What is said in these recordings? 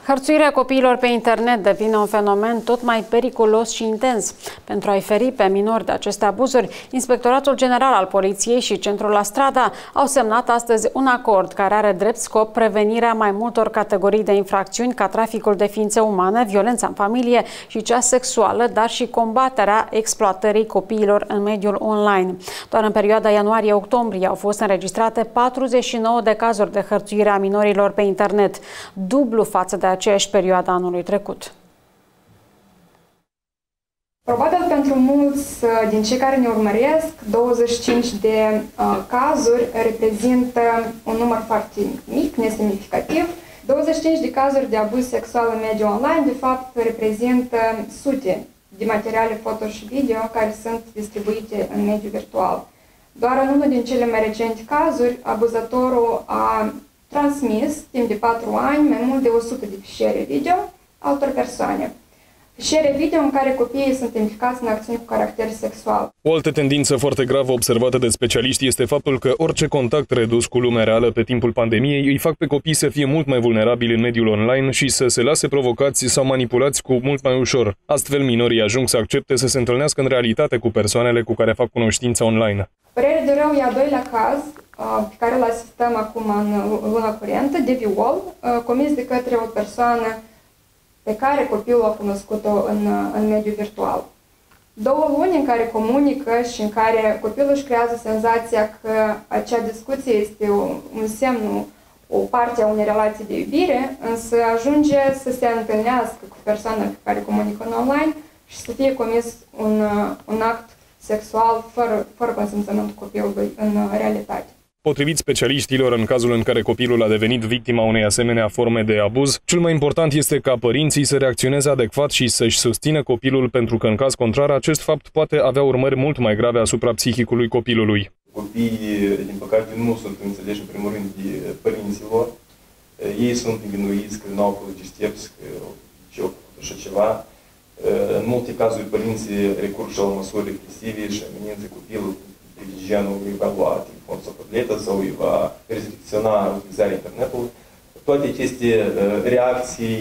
Hărțuirea copiilor pe internet devine un fenomen tot mai periculos și intens. Pentru a-i feri pe minori de aceste abuzuri, Inspectoratul General al Poliției și Centrul La Strada au semnat astăzi un acord care are drept scop prevenirea mai multor categorii de infracțiuni ca traficul de ființe umane, violența în familie și cea sexuală, dar și combaterea exploatării copiilor în mediul online. Doar în perioada ianuarie-octombrie au fost înregistrate 49 de cazuri de hărțuire a minorilor pe internet, dublu față de aceeași perioadă anului trecut. Probabil pentru mulți din cei care ne urmăresc, 25 de cazuri reprezintă un număr foarte mic, nesemnificativ. 25 de cazuri de abuz sexual în mediul online, de fapt, reprezintă sute de materiale foto și video care sunt distribuite în mediul virtual. Doar în unul din cele mai recente cazuri, abuzatorul a transmis, timp de 4 ani, mai mult de 100 de fișiere video altor persoane. Fișiere video în care copiii sunt implicați în acțiuni cu caracter sexual. O altă tendință foarte gravă observată de specialiști este faptul că orice contact redus cu lumea reală pe timpul pandemiei îi fac pe copii să fie mult mai vulnerabili în mediul online și să se lase provocați sau manipulați cu mult mai ușor. Astfel, minorii ajung să accepte să se întâlnească în realitate cu persoanele cu care fac cunoștință online. Părere de rău e al doilea caz pe care îl asistăm acum în luna curentă, de viol, comis de către o persoană pe care copilul a cunoscut-o în mediul virtual. 2 luni în care comunică și în care copilul își creează senzația că acea discuție este un semn, o parte a unei relații de iubire, însă ajunge să se întâlnească cu persoana pe care comunică în online și să fie comis un act sexual fără consimțământul copilului în realitate. Potrivit specialiștilor, în cazul în care copilul a devenit victima unei asemenea forme de abuz, cel mai important este ca părinții să reacționeze adecvat și să-și susțină copilul, pentru că în caz contrar acest fapt poate avea urmări mult mai grave asupra psihicului copilului. Copiii, din păcate, nu sunt înțeleși în primul rând de părinților. Ei sunt învinuiți că nu au făcut steps, că ce au făcut așa ceva. În multe cazuri părinții recurg și la măsuri represive și amenință copilul de genul îi va lua telefon sau tabletă sau îi va restricționa utilizarea internetului. Toate aceste reacții,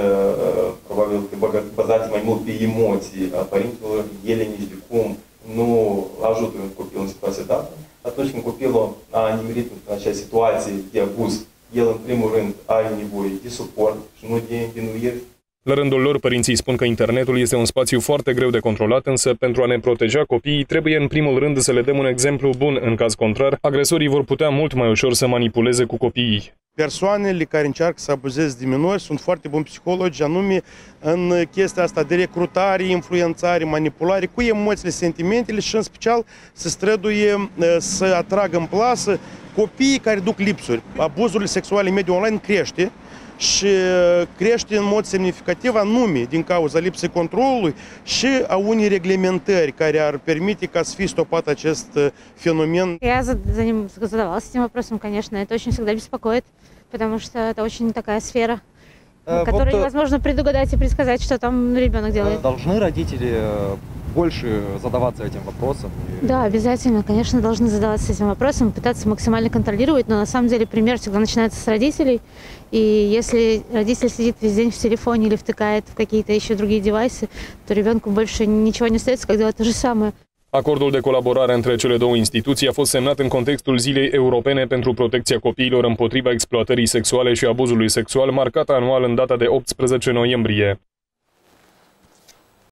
probabil că bazate mai mult pe emoții a părinților, ele nici de cum nu ajută copilul în situația dată. Atunci când copilul a nimerit în acea situație de abuz, el în primul rând are nevoie de suport și nu de învinuiri. La rândul lor, părinții spun că internetul este un spațiu foarte greu de controlat, însă pentru a ne proteja copiii trebuie în primul rând să le dăm un exemplu bun. În caz contrar, agresorii vor putea mult mai ușor să manipuleze cu copiii. Persoanele care încearcă să abuzeze de minori sunt foarte buni psihologi, anume în chestia asta de recrutare, influențare, manipulare cu emoțiile, sentimentele și în special se străduie să atragă în plasă copiii care duc lipsuri. Abuzurile sexuale în mediul online crește și crește în mod semnificativ anume din cauza lipsei controlului și a unei reglementări care ar permite ca să fie stopat acest феномен. Я задавалась этим вопросом, конечно, это очень всегда беспокоит, потому что это очень такая сфера, которую невозможно предугадать и предсказать, что там ребенок делает. Должны родители больше задаваться этим вопросом? Да, обязательно, конечно, должны задаваться этим вопросом, пытаться максимально контролировать, но на самом деле пример всегда начинается с родителей, и если родитель сидит весь день в телефоне или втыкает в какие-то еще другие девайсы, то ребенку больше ничего не остается, как делать то же самое. Acordul de colaborare între cele două instituții a fost semnat în contextul Zilei Europene pentru Protecția Copiilor împotriva exploatării sexuale și abuzului sexual, marcată anual în data de 18 noiembrie.